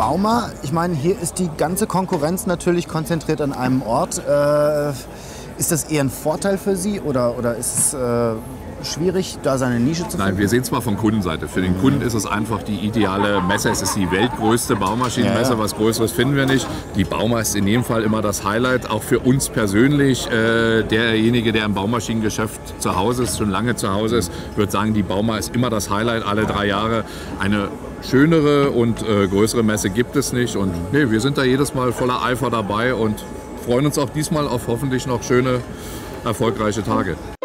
Bauma, ich meine, hier ist die ganze Konkurrenz natürlich konzentriert an einem Ort. Ist das eher ein Vorteil für Sie oder ist es schwierig, da seine Nische zu finden? Nein, wir sehen zwar von Kundenseite. Für den Kunden ist es einfach die ideale Messe. Es ist die weltgrößte Baumaschinenmesse, was Größeres finden wir nicht. Die Bauma ist in jedem Fall immer das Highlight, auch für uns persönlich. Derjenige, der im Baumaschinengeschäft zu Hause ist, schon lange zu Hause ist, wird sagen, die Bauma ist immer das Highlight, alle 3 Jahre. Eine schönere und größere Messe gibt es nicht. Und nee, wir sind da jedes Mal voller Eifer dabei und freuen uns auch diesmal auf hoffentlich noch schöne, erfolgreiche Tage.